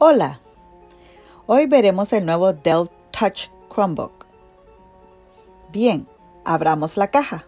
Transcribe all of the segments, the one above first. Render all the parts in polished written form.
Hola, hoy veremos el nuevo Dell Touch Chromebook. Bien, abramos la caja.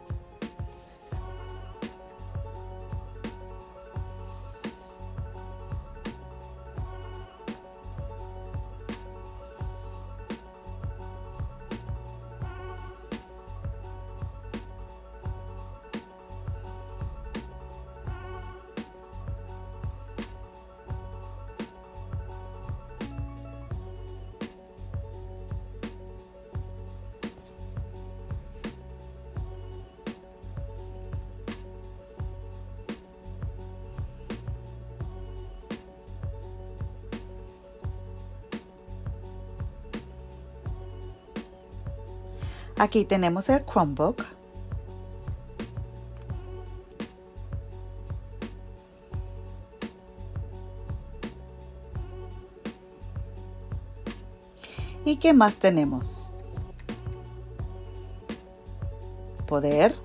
Aquí tenemos el Chromebook. ¿Y qué más tenemos? Poder.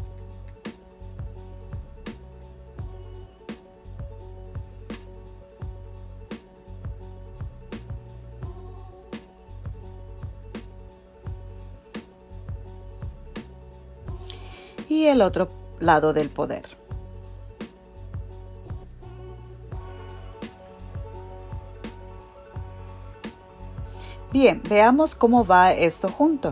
Y el otro lado del poder. Bien, veamos cómo va esto junto.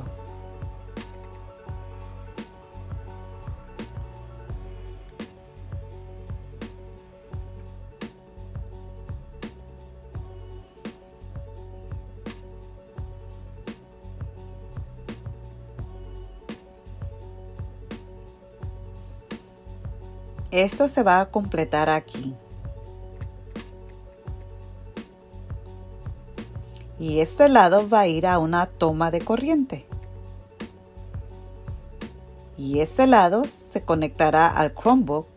Esto se va a completar aquí. Y este lado va a ir a una toma de corriente. Y este lado se conectará al Chromebook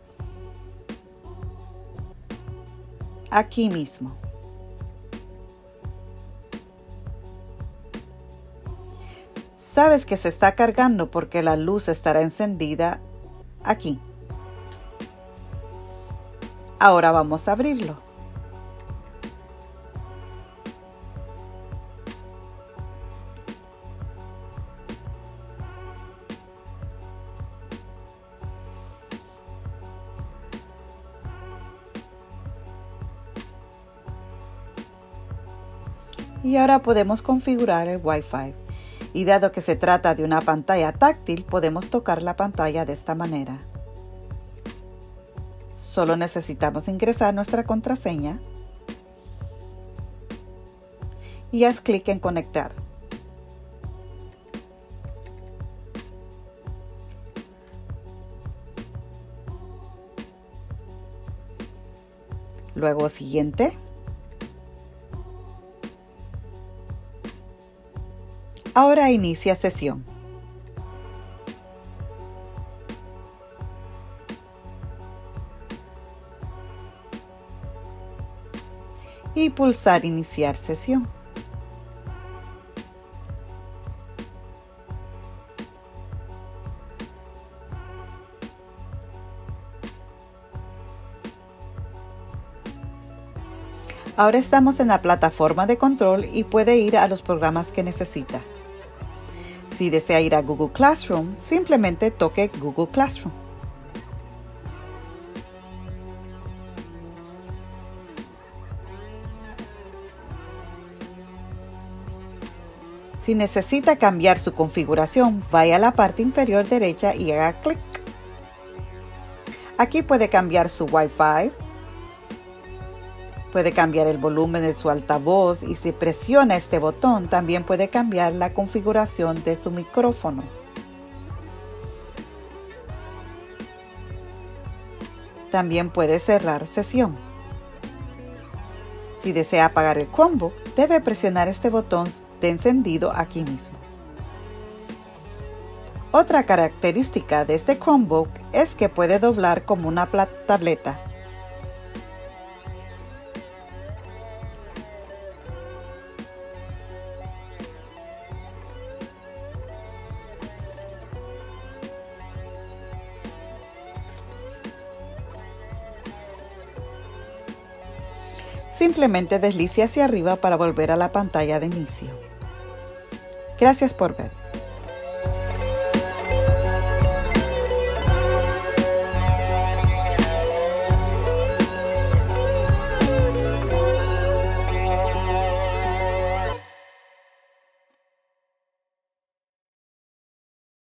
aquí mismo. Sabes que se está cargando porque la luz estará encendida aquí. Ahora vamos a abrirlo. Y ahora podemos configurar el Wi-Fi. Y dado que se trata de una pantalla táctil, podemos tocar la pantalla de esta manera. Solo necesitamos ingresar nuestra contraseña y haz clic en conectar. Luego siguiente. Ahora inicia sesión. Y pulsar iniciar sesión. Ahora estamos en la plataforma de control y puede ir a los programas que necesita. Si desea ir a Google Classroom, simplemente toque Google Classroom. Si necesita cambiar su configuración, vaya a la parte inferior derecha y haga clic. Aquí puede cambiar su Wi-Fi, puede cambiar el volumen de su altavoz y si presiona este botón también puede cambiar la configuración de su micrófono. También puede cerrar sesión. Si desea apagar el Chromebook, debe presionar este botón de encendido aquí mismo. Otra característica de este Chromebook es que puede doblar como una tableta. simplemente deslice hacia arriba para volver a la pantalla de inicio. Gracias por ver.